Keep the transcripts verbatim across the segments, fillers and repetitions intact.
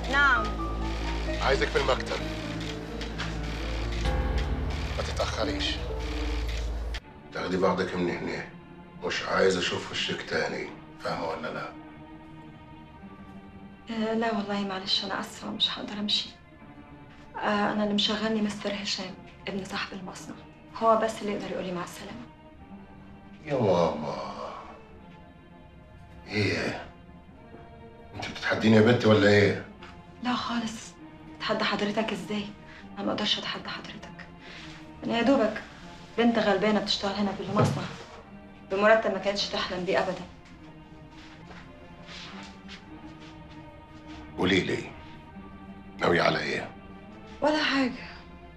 نعم. عايزك في المكتب، ما تتأخريش. تاخدي بعضك من هنا، مش عايز اشوف وشك تاني، فاهمة ولا لا؟ آه لا والله معلش، انا اسفه مش هقدر امشي. آه انا اللي مشغلني مستر هشام ابن صاحب المصنع، هو بس اللي يقدر يقول لي مع السلامه. يا ماما، ايه انت بتتحديني يا بنتي ولا ايه؟ لا خالص، اتحدى حضرتك ازاي؟ انا ما اقدرش اتحدى حضرتك. انا يا دوبك بنت غلبانه بتشتغل هنا في المصنع بمرتب ما كانتش تحلم بيه ابدا. قولي لي، ناوية على ايه؟ ولا حاجه،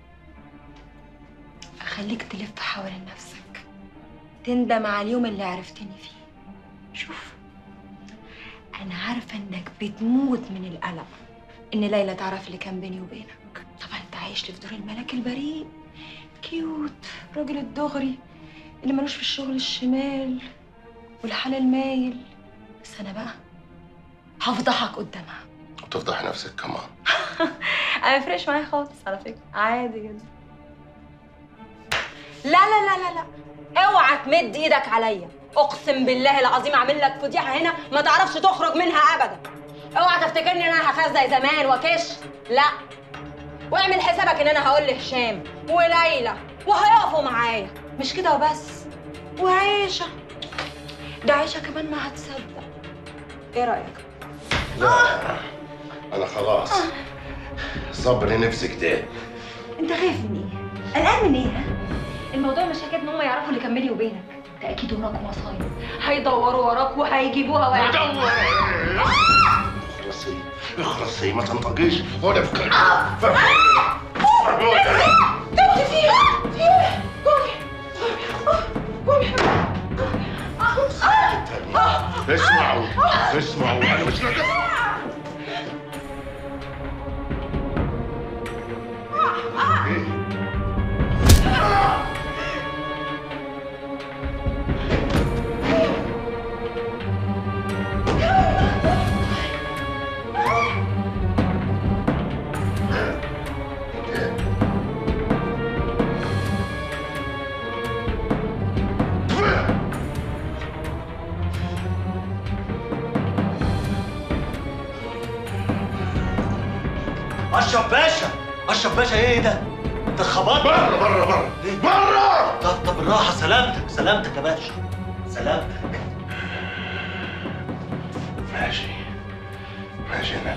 اخليك تلف حوالين نفسك تندم على اليوم اللي عرفتني فيه. شوف، انا عارفه انك بتموت من القلق ان ليلى تعرف اللي كان بيني وبينك. طبعا انت عايش لي في دور الملاك البريء كيوت، راجل الدغري اللي ملوش في الشغل الشمال والحال المايل. بس انا بقى هفضحك قدامها. وتفضحي نفسك كمان. انا مفرقش معايا خالص على فكره، عادي جدا. لا لا لا لا لا، اوعى تمد ايدك عليا، اقسم بالله العظيم اعمل لك فضيحه هنا ما تعرفش تخرج منها ابدا. اوعى تفتكرني ان انا هخاف زي زمان وكش، لا. واعمل حسابك ان انا هقول لهشام وليلى وهيقفوا معايا، مش كده وبس، وعيشه، ده عيشه كمان ما هتصدق. ايه رايك؟ لا انا خلاص، صبري نفسك ده. انت خايف من ايه؟ قلقان من ايه؟ ها؟ الموضوع مش حكايه ان هم يعرفوا اللي كان بيني وبينك، ده اكيد وراك مصايب، هيدوروا وراك وهيجيبوها ويعملوا. اخلصي اخلصي، ما تنطقيش ولا بكلمة. كنت فيها فيها قومي قومي قومي. اسمعوا اسمعوا، انا مش ناقص. اشرف باشا، اشرف باشا، ايه ده؟ انت خبطت؟ بره بره بره بره. طب طب بالراحه، سلامتك سلامتك يا باشا، سلامتك. ماشي ماشي انا